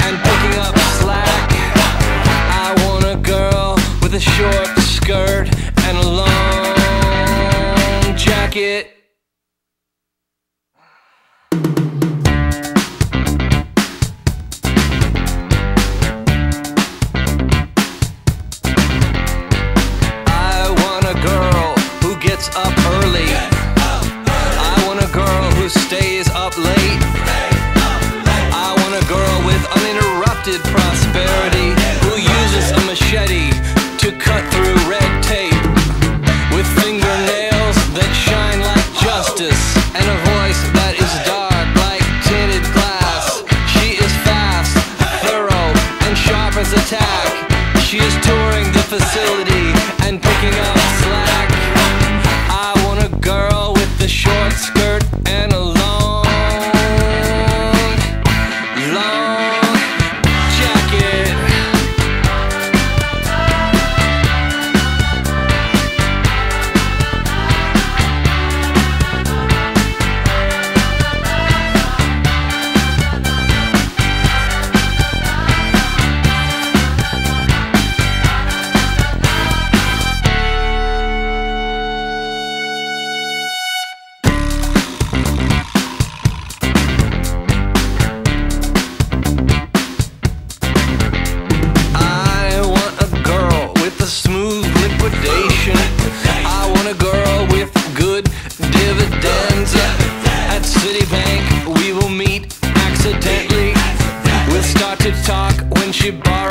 and picking up slack. I want a girl with a short skirt and a long jacket. Up early. I want a girl who stays up late. I want a girl with uninterrupted prosperity, who uses a machete to cut through red tape, with fingernails that shine like justice and a voice that is dark like tinted glass. She is fast, thorough, and sharp as a tack. She is touring the facility and picking up slack. I want a girl with a short skirt and a long jacket. I want a girl with good dividends. At Citibank we will meet accidentally. We'll start to talk when she borrows